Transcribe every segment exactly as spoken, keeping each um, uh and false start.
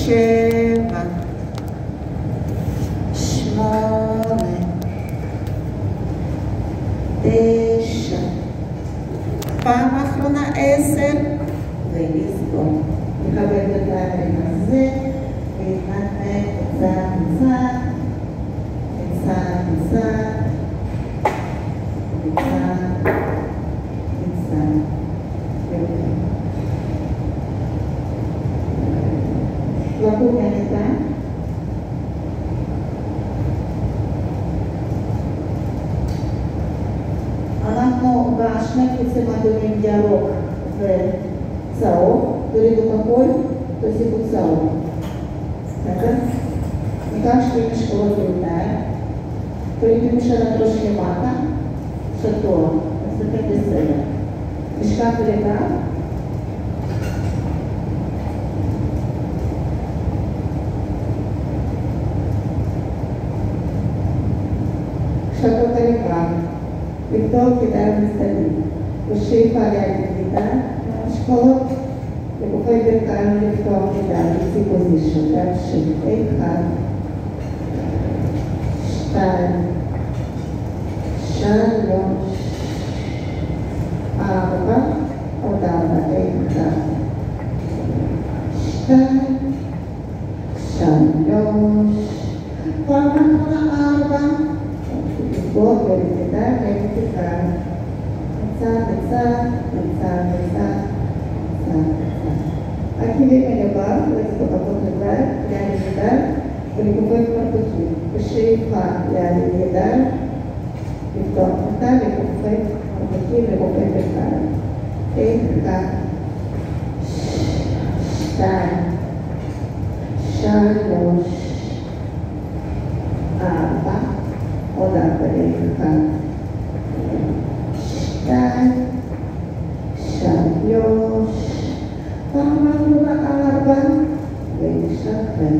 שבע, שמונה, תשע, פעם אחרונה עשר, ולסגור. נכבד את הידיים הזה, להתנתק צד לצד, לצד לצד, לצד לצד. לקום מהמיטה. אנחנו בשני קבוצים אדומים ירוק וצהוב, תורידו את הכל, תוסיפו צהוב. בסדר? ניקח שתי משקולות בידיים, תורידו משלת ראש למטה, שטוח, נסתכל בסדר. נשכח לגב, שטות הרגל, לבדוק ידיים מצדדים, בשאיפה ליד ידיים, משקולות, לגופי ברכיים לפתוח ידיים, לפי פוזישן, להמשיך, אחד, שתיים, שלוש, ארבע, עוד ארבע, אחד, שתיים, שלוש, פעם אחרונה ארבע, לבדוק ולתדע ולתדע, מצד לצד, מצד לצד, מצד לצד. הכלים מלבב, לצטות רגליים, ליד ידיים, ולגופי פרטוקים, בשאיפה ליד ידיים, לפתוח אותה לגופי פרטוקים לגופי ברכיים. אחד, שתיים, שלוש, ארבע, עוד ארבע, אחד, שתיים, שלוש, פעם אחרונה ארבע, ונשחרר.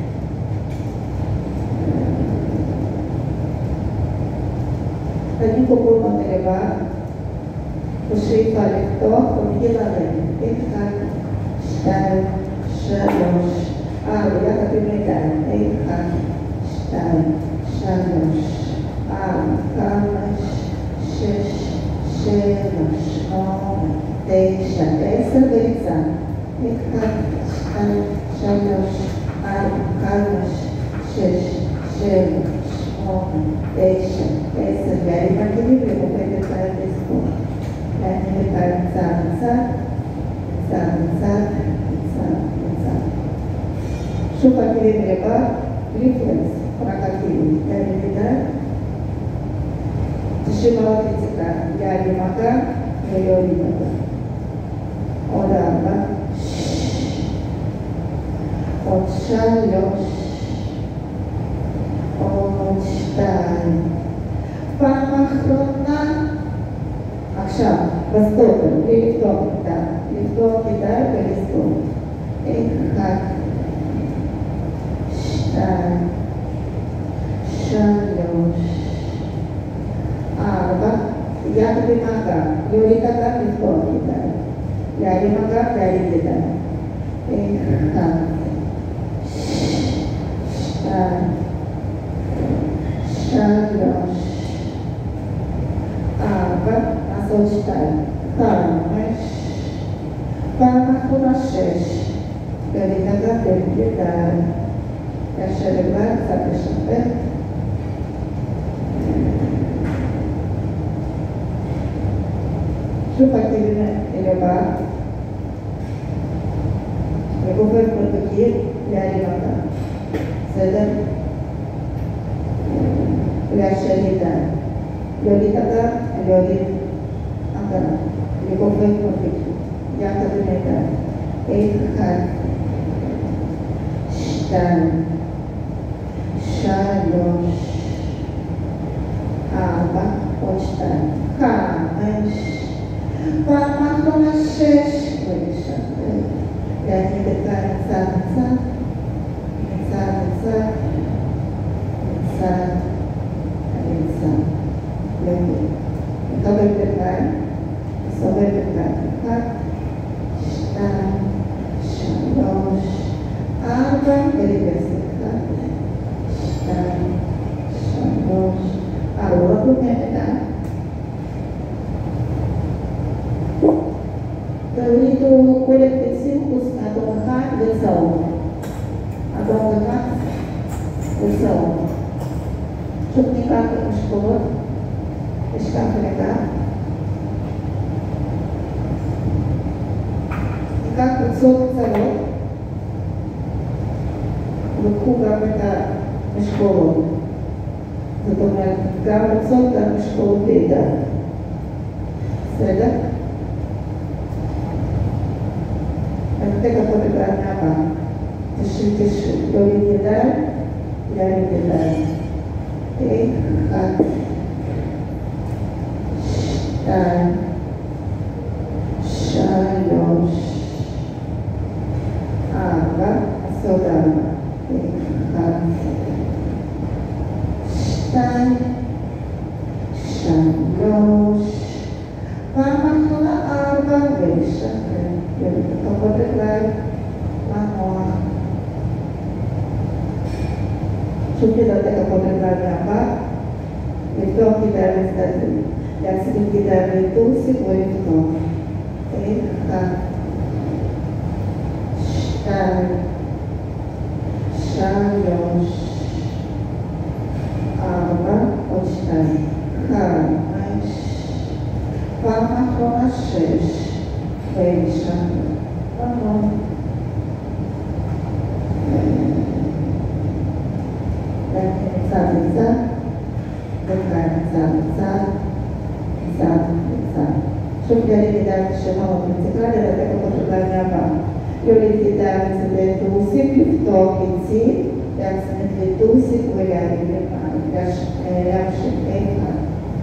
תגידו כל מה מלבד, בשאיפה לפתוח, תתחיל לרדת. אחד, שתיים, שלוש, ארבע, יחד עם ידיים. אחד, שתיים, שלוש, ארבע, חמש, שש, שבע, שמונה, תשע, עשר ולצד. אחד, שתיים, שלוש, ארבע, חמש, שש, שבע, שמונה, תשע, עשר, ואני מכירים לגופי ברכיים לספור. ואני ברכיים צד לצד, צד לצד, צד לצד. שוב הכלים לבד, בלי פלקס, רק הכלים. יד ידיים, תשימות יציקה, יד עם מגע ויוד עם מגע. עוד ארבע, עוד שלוש, עוד שתיים, פעם אחרונה, עכשיו, בסטופר, בלי לפתוח ידיים, לפתוח ידיים ולסגור. אחד, שתיים, שלוש, ארבע, יד במגע, יוריד הגב לפתוח ידיים, יד עם הגב ויד ידיים. אחד, שתיים, שלוש, ארבע, לעשות שתיים, חמש, פעם אחרונה שש, יוריד הגב ויד ידיים, כאשר רגליים קצת לשפר. שוב הכלים לבד, לגופי פרטוקים, ליד ידיים. בסדר? לאשר ידיים. להוריד הגב, להוריד הגב. לגופי פרטוקים, יחד עם ידיים. אחד, שתיים, שלוש, ארבע, עוד שתיים, חמש, פעם אחרונה שש, ולשחרר. להגיד את הצד לצד, מצד לצד, מצד לצד. להגיד. מקבל ברכיים, סובב ברכיים. אחד, שתיים, שלוש, ארבע, וצהוב. אדום וכך וצהוב. שוב ניקח את המשקולות, נשכח רגע. ניקח קבוצות קצרות, וקחו גם את המשקולות. זאת אומרת, גם קבוצות, גם משקולות בידיים. בסדר? אני נותן כפות את הענבה. תשאיר, תשאיר, להוריד ידיים, להוריד ידיים. אחד, שתיים, שלוש, ארבע, עשות ארבע. אחד, שתיים, שלוש, פעם אחרונה ארבע ולשחרר. יוריד את כפות רגליים, מנוע. שוב תדעת כפות רגליים מהבא, לפתוח ידיים לצדדים. להצליח ידיים לטוסיק ולפתוח. אחד, שתיים, שלוש, ארבע, עוד שתיים, חמש, פעם אחרונה שש, ושם, נכון. צד לצד, וכאן צד לצד, צד לצד. שוב יוריד ידיים לשמות, מצליחה לדעת כפות רגליים מהבא. יוריד ידיים לצדי טוסיק, לפתוח יציב, להצמיד לטוסיק ולהרים למעלה. להמשיך אחד,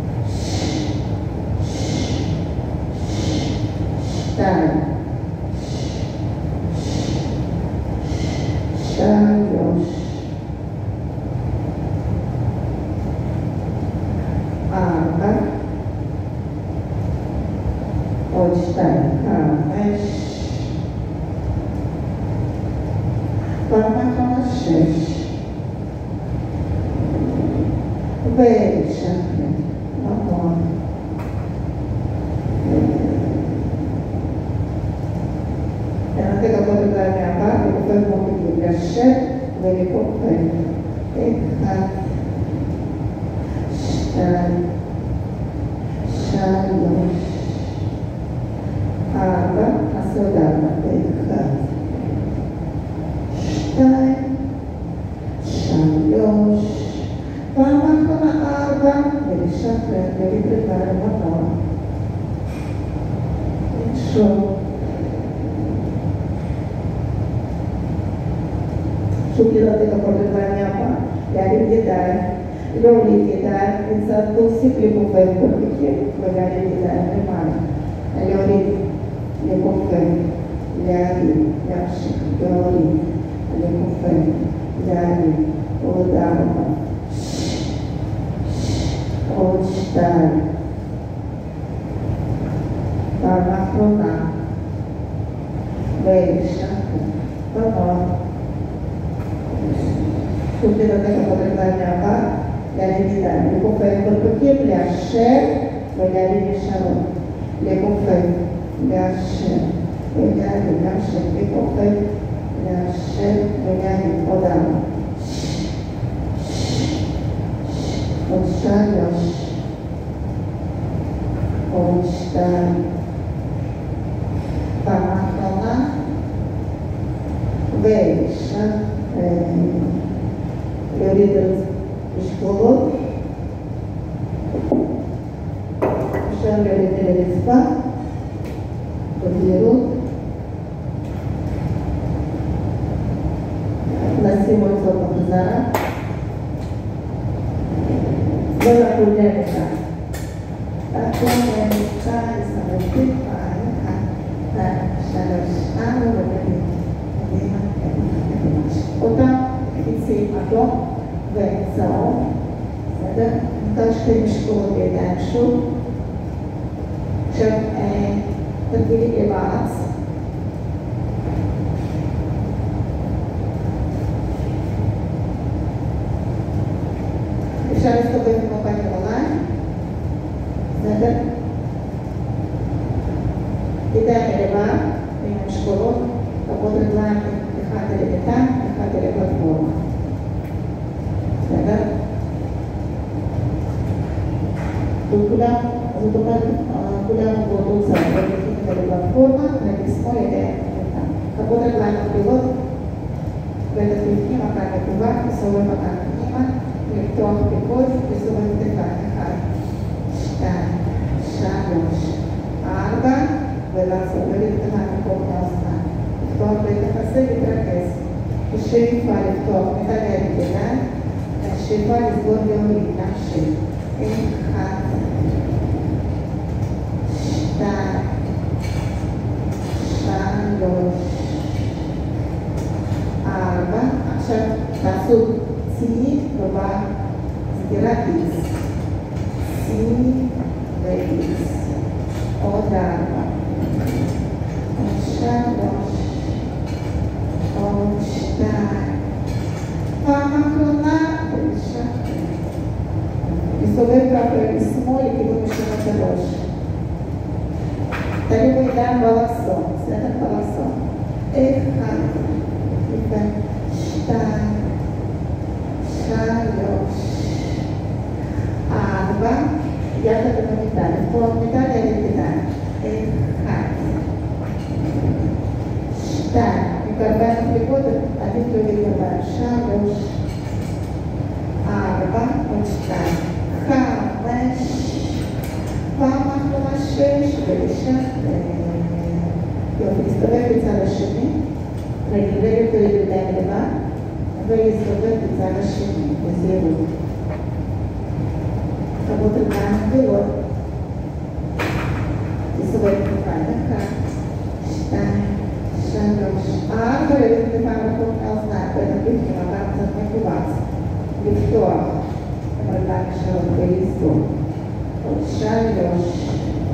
שתיים, שלוש, ארבע, עוד שתיים, חמש, פעם אחרונה שש, ושחרר, נכון. תנסה כפות רגליים מהבא, וכופף מובילים, לשב ולכופף. אחד, שתיים, שלוש, ארבע, עשות ארבע, אחד, שתיים, שלוש, פעם אחרונה ארבע, ולשחרר, ולתרבה למנוע. שוב. שוב תדעת כפות רגליים מהבא, להרים ידיים, להוריד ידיים, לצד טוסיק לכופף בכיף, ולהרים ידיים למעלה. להוריד, לכופף, להרים, להמשיך, להוריד, לכופף, להרים, עוד ארבע, עוד שתיים, פעם אחרונה, ולשחרר, בנוע. שוב תדעת כפות רגליים מהבא, להרים ידיים, לכופף בכיף, לאשר ולהרים ישרות. לכופף, לאשר, ולהרים, להמשיך, לכופף, לאשר, ולהרים, עוד ארבע, עוד שלוש, עוד שתיים, פעם אחרונה, ושחרר, יוריד משקולות, אפשר להוריד לרצפה, בזהירות, נשים אותו בחזרה, ולקום לרצפה. לקום לרצפה, לסמך טיפה, אחד, שלוש, ארבע, וקדימה, אותם חיצים אדום וצהוב, בסדר? נתן שתי משקולות בידיים שוב. עכשיו תרגילים לבאץ. אפשר להסתובב עם הפנים ברגליים, בסדר? ידיים מלמעלה, עם המשקולות, כפות רגליים, אחד אל המיטה, אחד אל הפלטפורמה. בסדר? וכולם, זאת אומרת, כולם באותו צד, הולכים את הפלטפורמה, רגל שמאל, ידי המיטה. כפות רגליים מקבילות, בטח בפנים, הקן מקוון, מסובב הקן פנימה, לפתוח פיקוד, מסובב את הקן, אחד, שתיים, שלוש, ארבע, ולעשות ולפתח מקום מהאוזניים. לפתוח בטח הזה להתרכז. השאיפה לפתוח מטליה לכדאי, השאיפה לסגור יומית, נמשיך. אחד, שתיים, שלוש, ארבע. עכשיו תעשו צי ובסגירה X. צי ו-X. עוד ארבע. עוד שלוש. עוד שתיים. פעם אחרונה, ולשחרר. מסובב ככה לשמאל לכיוון משנה שלוש. תראו בידיים באלכסון, בסדר באלכסון. אחד, שתיים, שלוש, ארבע, יחד עם המיטה, לפתוח מיטה ליד ידיים. אחד, שתיים, מקרביים מחליפות, עדיף לא לגרביים. שלוש, ארבע, עוד שתיים. חמש, פעם אחרונה שש, ולשחרר. יופי, תסתובב בצד השני, רגל רגל תוריד ידיים לבד, ולהסתובב בצד השני, בזהירות. כפות רגליים מקבילות, תסתובב בכאן, אחד, שתיים, שלוש, ארבע, ולכת לפעם רחוק מהאוזניים, בטח בפנים, הפעם קצת מכווץ, לפתוח. רגליים שלו ולסגור. עוד שלוש,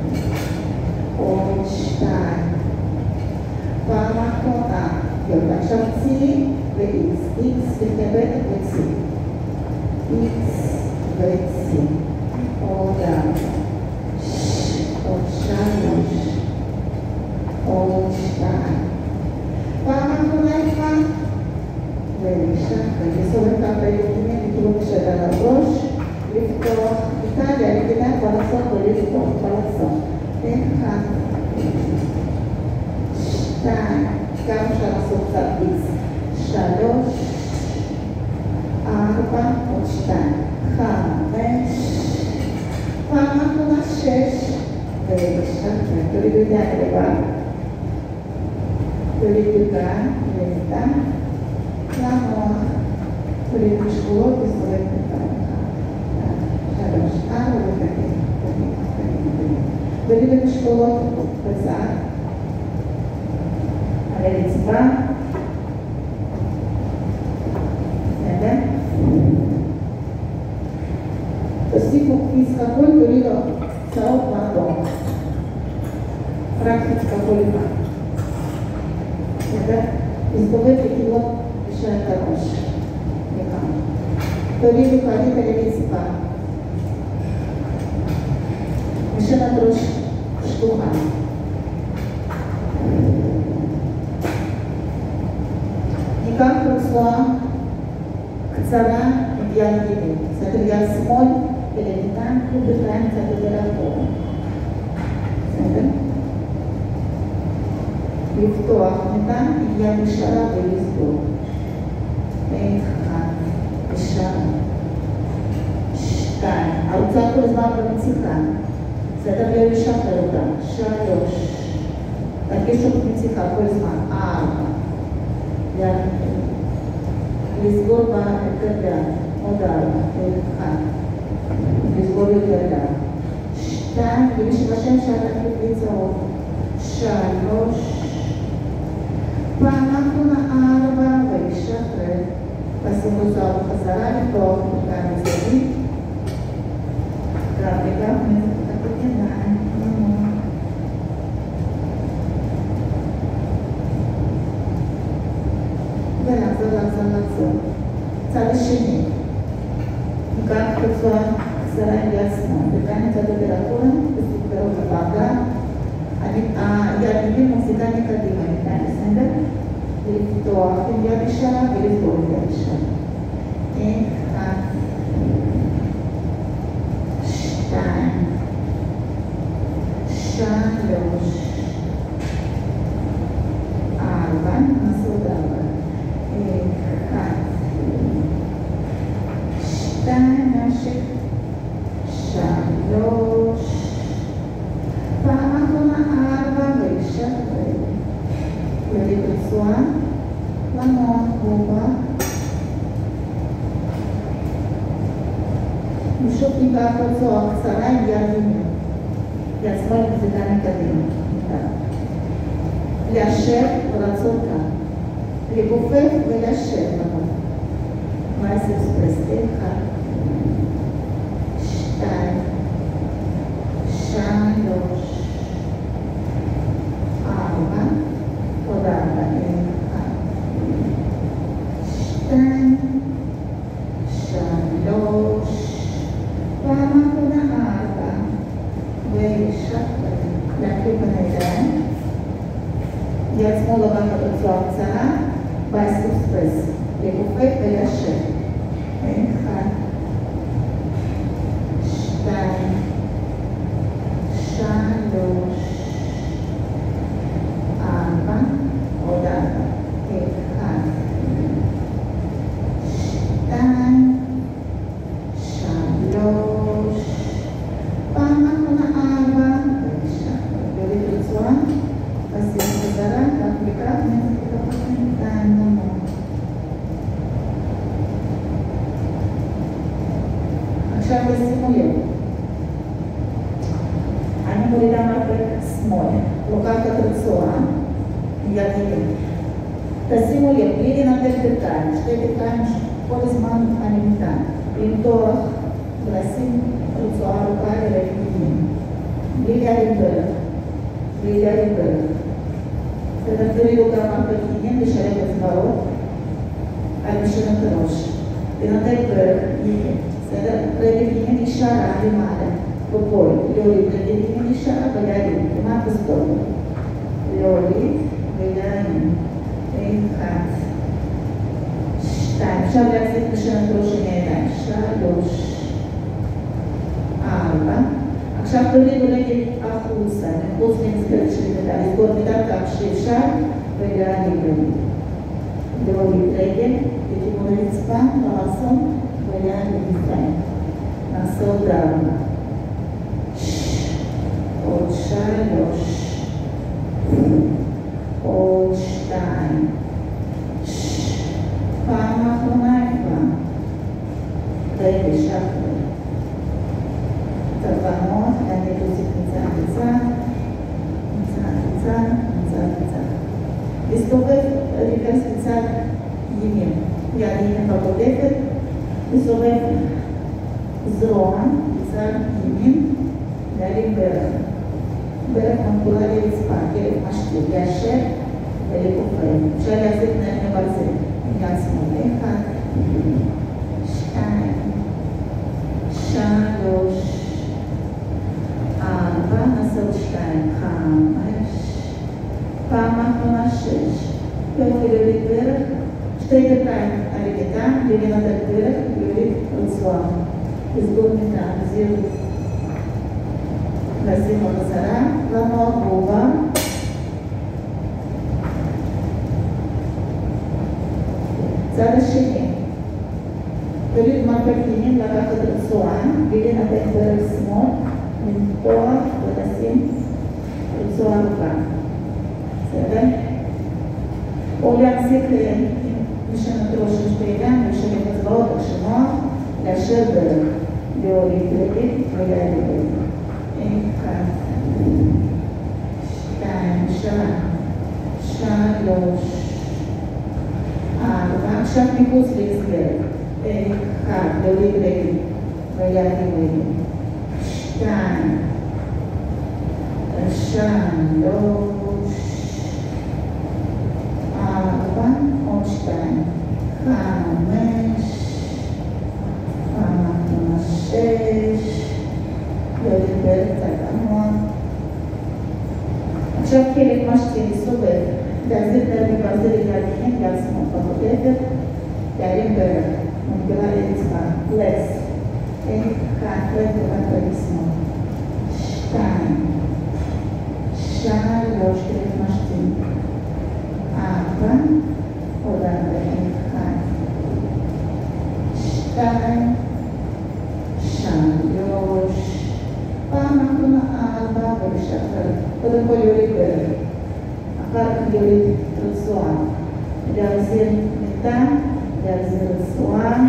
עוד שתיים. פעם אחרונה. יופי, עכשיו צי ו-X. X ותבטח וצי. X וצי. עוד ארבע. עוד שלוש. עוד שתיים. פעם אחרונה איתך. ולשחרר. לסובב ככה יותימים לכיוון השדה לראש. לפתוח איטליה, נגידה בלסון ולסתור, בלסון. אחד, שתיים, גם אפשר לעשות קצת X. שלוש, ארבע, עוד שתיים. חמש, פעם אחרונה שש, ולשחרר. תורידו ידיים לבד. תורידו ידיים לבד. למוח. תורידו משקולות וסובב בינתיים. שלוש, ארבע וקטן, קטן, קטן. תורידו משקולות בצד. על הרצפה. בסדר? תוסיפו כיס כחול, תורידו צהוב ואדום. רק כיס כחול אחד. בסדר? תסתובב לכיוון בשעת הראש. לכאן. תורידו כרית על הרצפה. משנת ראש שטוחה. ניקח רצועה קצרה עם יד ימין. בסדר? יד שמאל ולמיטה, ובכלל קצת יותר אחורה. בסדר? לפתוח מיטה עם יד ישרה ולסגור. אחד, שתיים, שתיים. ההוצאה כל הזמן במציחה. בסדר? ולשחרר אותה. שלוש. תרגישו במציחה כל הזמן. ארבע. לסגור יותר לאט. עוד ארבע. אחד. לסגור יותר לאט. שתיים. ומי שבשם שהתחליף לצהוב. שלוש. פעם אחרונה ארבע. ולשחרר. תשימו זהב בחזרה לפתוח מכאן מצדית. גב לגב, נתקפת ידיים. ולחזור, לחזור, לחזור. צד השני. מכאן תצועה קצרה עם יד שמאל. וכאן נצא בטמפרטורה, בסופרות בבגה. היד ימין מחזיקה מקדימה, ניתן בסדר? לפתוח עם יד ישרה ולסגור עם יד ישרה. אחד, שתיים, שלוש, ארבע, נעשות ארבע. אחד, שתיים, נמשיך, שלוש, פעם אחרונה ארבע ושחרר. יוריד רצועה, לנוע, רובה. נמשוך טיפה רצועה קצרה עם יד ימין. יד שמאל מחזיקה מקדימה. לאשר ולעצור כאן. לגופף ולאשר לבוא. מייס אקספרס, אחד, שתיים, שלוש, ארבע, עוד ארבע, אחד, שתיים, שלוש, פעם אחרונה ארבע, ושחרר. להקליט בידיים. יד שמאל לוקחת רצועה קצרה, מייס אקספרס. לגופף ולאשר. אחד, שתיים, שלוש, ארבע, עוד ארבע. אחד, שתיים, שלוש, פעם אחרונה ארבע, יוריד רצועה, עשינו חזרה, כך וכך, נצטרך שתיים, נמוך. עכשיו תשימו לב, אני מורידה מרפק שמאל, לוקחת רצועה, יד ימין. תשימו לב, בלי לנתק ברכיים, שתי ברכיים כל הזמן אני ניתן. למתוח ולשים רצועה ארוכה לרגל ימין. בלי להרים ברך, בלי להרים ברך. תתחילי גם מרפק ימין לשלב אצבעות על משנת הראש. לנתק ברך ימין. בסדר? רגל ימין ישרה למעלה, בפועל, להוריד רגל ימין ישרה ולהרים, כמעט בסדור. להוריד ולהרים. אחד, שתיים, עכשיו להחזיק משנת ראש הידיים, שלוש, ארבע. עכשיו תורידו רגל החוצה, מחוץ למסגרת של ידיים, לסגור מידה כך שאפשר ולהרים רגל. להוריד רגל, לכיוון הרצפה, לעשות ולהרים לפעמים. נעשות ארבע. עוד שלוש. עוד שתיים. פעם אחרונה כבר. רגע שחרר. תבנות, אני תוסיף מצד מצד. מצד מצד, מצד מצד. להסתובב, להיכנס מצד ימין. יד ימין בקודפת. מסובב זרוע, מצד ימין, להרים ברך. ברך מנקולה לרצפה, כלב משתיק, לאשר ולכופר. אפשר להחזיק נעלמי ברזל. יד שמאל, אחד, שתיים, שלוש, ארבע, נעשה עוד שתיים, חמש, פעם אחרונה שש. יופי להוריד ברך, שתי דקיים הרגתה, ולנתק ברך, להוריד רצועה. לסגור מידה, זיר. לשים בחזרה, לנוע גובה. צד השני. תוריד מרפק ימין, לקחת רצועה, ולנתק ברך שמאל, למתוח ולשים רצועה ארוכה. בסדר? או להחזיק משנת ראש של שתי ידיים, לשלב אצבעות השונות, לאשר ברך, להוריד רגל ולהרים רגל. אחד, שתיים, שלוש, ארבע, עכשיו מחוץ להסגרת. אחד, להוריד רגל ולהרים רגל. שתיים, שלוש, ארבע, עוד שתיים, חמש, פעם שש, להוריד ברך קצת המון. עכשיו כלב משתי לסובב, להחזיק נעלמי ברזל ליד ימין. עצמו בחודדת, ירים בערך, מגבילה לרצפה, לס, אחד, לטובת ולשמאל, שתיים, שלוש, כדי משתים, ארבע, עוד ארבע, אחד, שתיים, שלוש, פעם אחרונה ארבע ולשחרר, קודם כל יוריד בערך, אחר כך יוריד רצועה, להחזיר מיטה, להחזיר רצועה,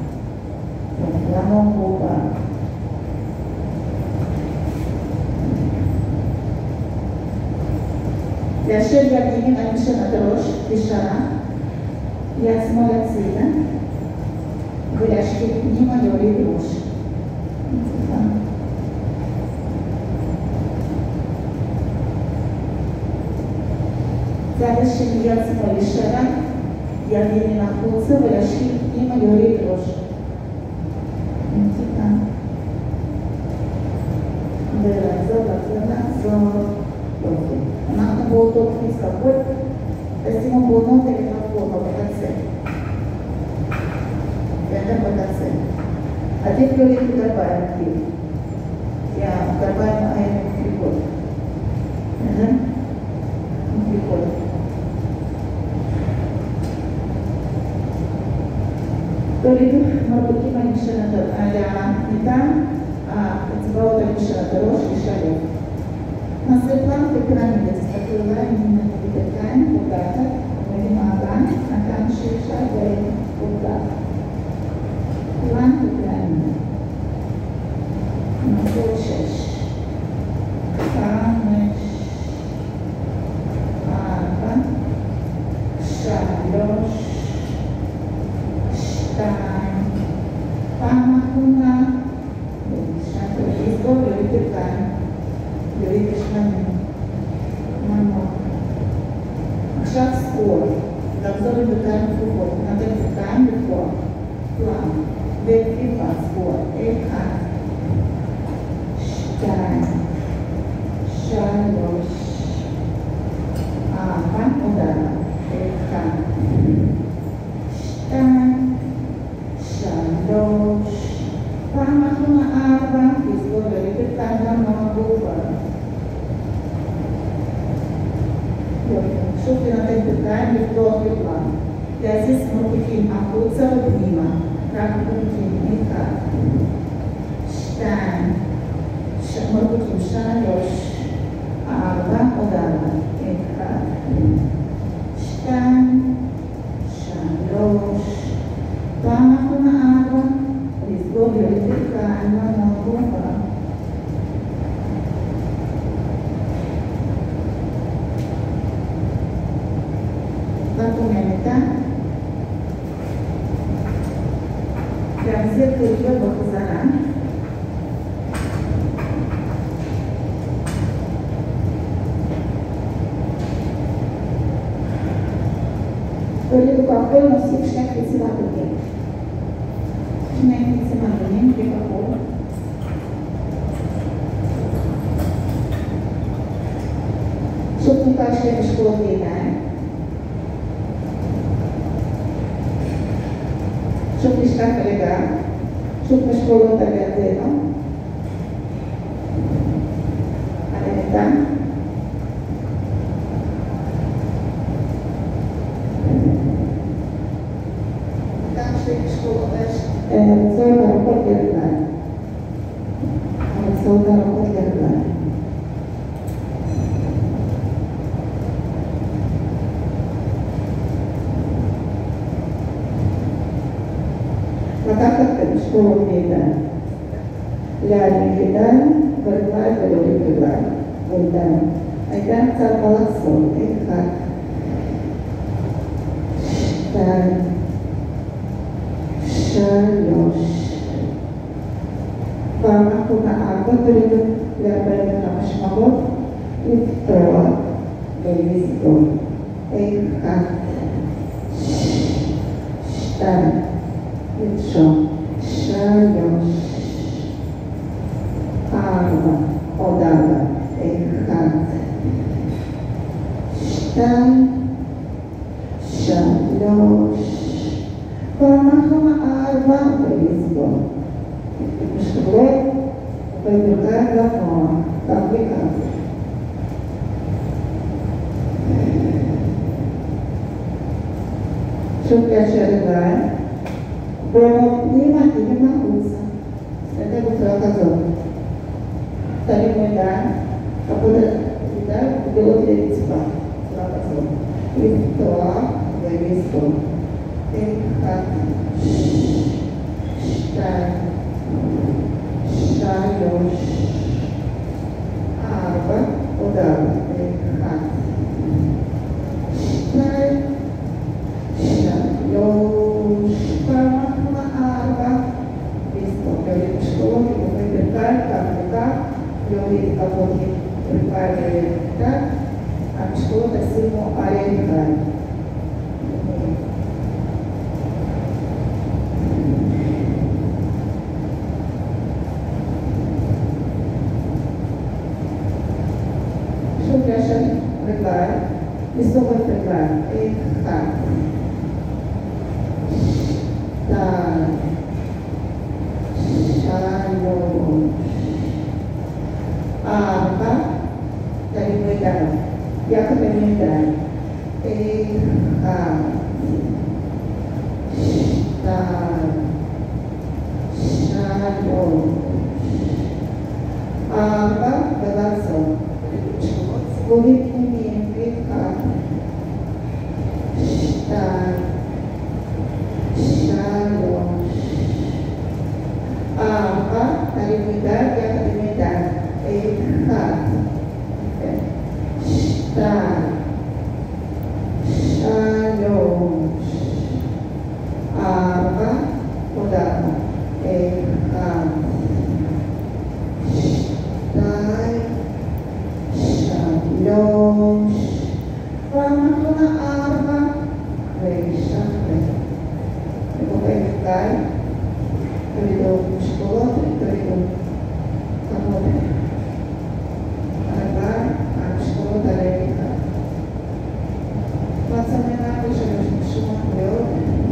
לעמוד גובה. להשאיר יד ימין על משנת הראש, ישרה, יד שמאל הצידה, ולהשקיע פנימה להוריד ראש. צד השני יד שמאל ישרה, יד ימין החוצה ולהשקיע פנימה להוריד ראש. ולעזור, לעזור, לעזור. יופי. אנחנו באותו תפיס כבוד, תשימו בונות לקראת בונות בקצה. יחד בקצה. עדיף להוריד את הגרביים כאילו. כי הגרביים האלה מפליקות. מפליקות. תורידו מרפקים על משנת המיטה, האצבעות על משנת הראש לשלב. נעשה פלנק בפירמידה, תסתכלו אליי, אני בדקיים, פוגעת, עומדים האגן, אגן שישר ופוגעת. פלנק בפירמידה. נעשה עוד שש. חמש. ארבע. שלוש. שתיים. פעם אחרונה. ושאתה לסגור יוריד כאן. יוריד השמנים. מנוע. עכשיו ספור. לחזור לבקיים כפופות. נתן בקיים לפרוע. פלן. וכפיפה ספור. אחד. שתיים. שלוש. ארבע. עוד ארבע. אחד. שתיים. שלוש. פעם אחרונה ארבע. לסגור יוריד כאן גם מהגובה. שוב לנתן בקיים לפתוח בפלן. להזיז מרפקים החוצה ופנימה. רק מרפקים. אחד. שתיים. מרפקים שלוש. ארבע. עוד ארבע. אחד. שתיים. שלוש. פעם אחרונה ארבע. לסגור יוריד בקיים מהגובה. לקום מהמיטה, להחזיר כליות בחזרה, תורידו כחול, נוסיף שני קפיצים אדומים, שני קפיצים אדומים בכחול, שוב ניקח שתי משקולות בידיים, שוב נשכח רגע, שוב משקולות על ידינו, על המיטה. גם שתי משקולות, הרצאות ארוכות לרגליים. הרצאות ארוכות לרגליים. לקחת את המשקולות מידיים, להרים ידיים ברגליים ולהוריד רגליים, וידיים. הידיים קצת בלחסות, אחד, שתיים, שלוש, פעם אחרונה ארבע, תורידו לארבעים וחמש מעלות, לפתוח ולסגור, אחד, שתיים, לרשום, שלוש, ארבע, עוד ארבע, אחד, שתיים, שלוש, שלוש, ואנחנו ארבע ולסגור. משתולל וברכיים גבוה, כך וכך. שוב קשר רגליים, ופנימה פנימה החוצה. נתן בצורה כזאת. תרימו ידיים, כפות ידיים וגדולות לרצפה. בצורה כזאת. לפתוח ולסגור. אחד, שתיים, שלוש, ארבע, עוד ארבע. אחד, שתיים, שלוש, פעם ארבע, לסגור. יוריד משקולות, יוריד ברכיים, כך וכך, יוריד כפות ברכיים וידיים. המשקולות עשינו על ידיים. שוב קשר רגליים, לסובב רגליים. אחד, שתיים, שלוש, ארבע, תרימו ידיים, יחד עם ידיים. אחד, שתיים, שלוש, ארבע, ולעצור. סיבובים פנימיים, אחד, שתיים, שלוש, ארבע, תרימו ידיים, יחד עם ידיים. אחד, שתיים, שלוש, ארבע, עוד ארבע. אחד, שתיים, שלוש, פעם אחרונה ארבע, ושחרר. נקופי רגליים, תורידו משקולות, תורידו כמות הרגליים, המשקולות על הידיים. מעצם עיניים ושלוש נשימות מאוד.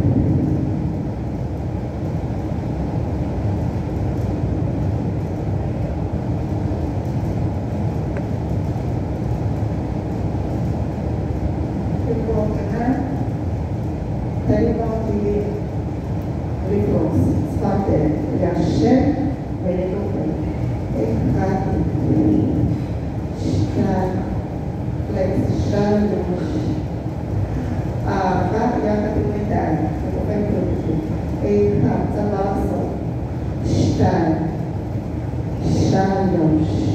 תרימו אותי לקרוס, שפת להשם ולנופל. אחד, שתיים, פלקס, שלוש, ארבע, יחד עם ידיים, ונופל פלוטו. אחד, צבא עשור, שתיים, שלוש,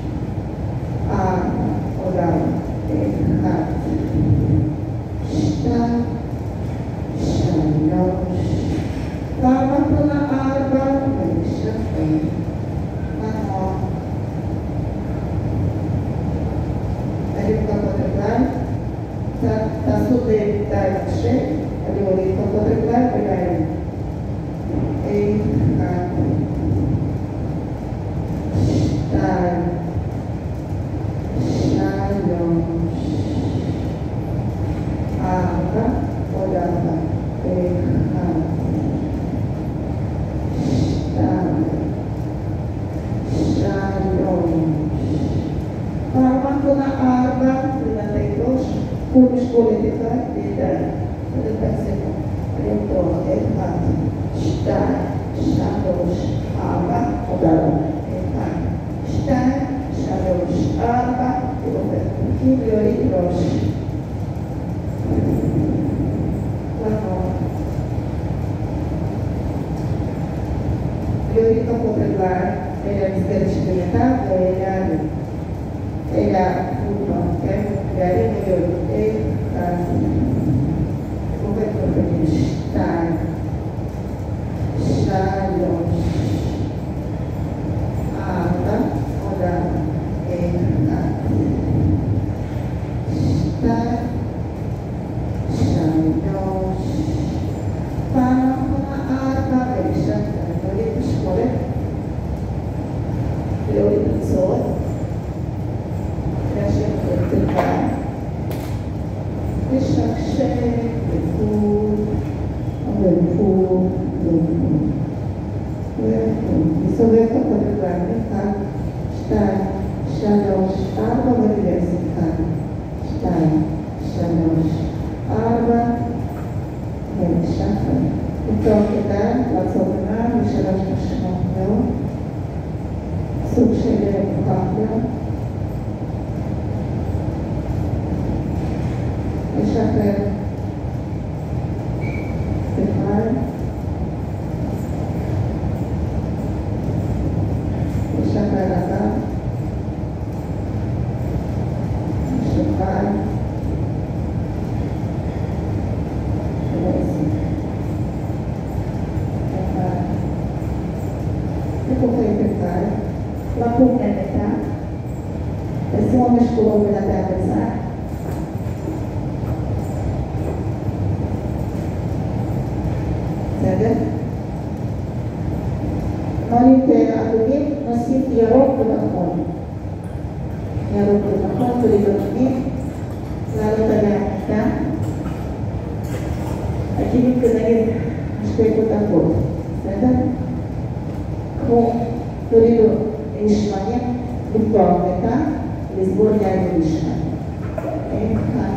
ארבע, עוד ארבע, אחד, שתיים, שלוש, פעם אחרונה ארבע, ושחרר. מנוע. תרימו כפות רגליים, תעשו בידיים השם, אני אוריד כפות רגליים ולהם. אחד, שתיים, שלוש, ארבע, עוד ארבע. אחד, שתיים, שלוש, פעם אחרונה ארבע, לנתק ראש, קום משקולת אחד, ידיים, ותפסקו, היום טוב, אחד, שתיים, שלוש, ארבע, עוד ארבע, אחד, שתיים, שלוש, ארבע, ועובר, תקים להוריד ראש. יוריד כפות רגליים, אלה המסגרת שבייתה ואלה אלה פוטה, כן? להרים ויוריד, אחד, עובד כפתים, שתיים, שלוש, ארבע, עוד ארבע, אחד, שתיים, שלוש, פעם אחרונה ארבע, ושחרר. להוריד משקולת, להוריד בצורת, להשאיר את הרגליים, לשקשק, וכו' ולפור, ולפור. ולפור. מסובב את הרגליים, אחד, שתיים, שלוש, ארבע, ולגייס, אחד, שתיים, שלוש, ארבע, ושחר. לפתוח ידיים, לעצור עיניים, ושלוש נשימות מאוד. סוג של פרקטיה. לשחרר. אחד. לשחרר הגב. לשחרר. ועשר. אחד. תקופי ברכיים. לקום למיטה. עשרים משקולות בלעדי בצד. בסדר? נוריד אדומים, נוסיף ירוק ובחון. ירוק ובחון, תוריד אדומים, לעלות על המיטה. הכיוון כנגד משתי כותבות, בסדר? כמו תורידו שמנים, לפתוח מיטה, לסגור יד ולשמנים. אחד.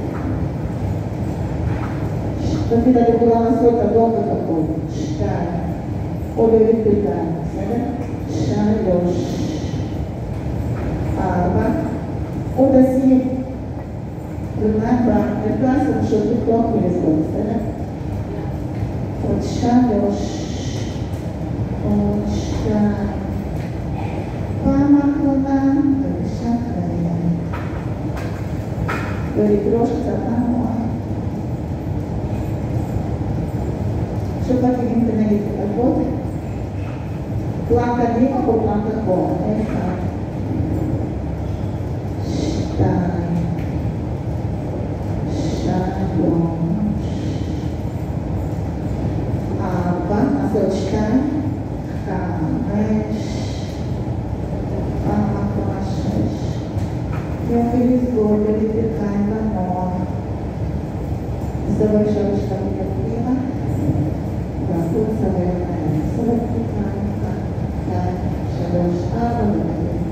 תמיד אתם יכולים לעשות אדום וכחול. שתיים. או להוריד ברכיים, בסדר? שלוש. ארבע. או תשים רגליים במרכז ופשוט לפתוח ולסגור, בסדר? עוד שלוש. עוד שתיים. פעם האחרונה, ולשחרר. ולדרוש קצת המוח. שוב הכיוון כנגד כתבות. פלן קדימה או פלן אחורה. אחד. שתיים. שלוש. ארבע. נעשה עוד שתיים. חמש. פעם אחרונה שש. ואפילו לסגור ולברכיים בנוח. נסתובב שלוש פעמים לפנימה. והחוץ והידיים. סובב ברכיים. אחד, שתיים, שלוש, ארבע ולברכיים.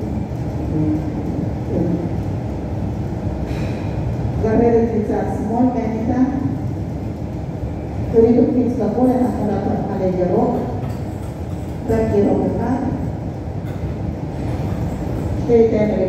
גרדת לצד שמאל מהמיטה. תורידו קפיץ לבוא למחרת על הירוק. רק ירוק אחד. שתי ידיים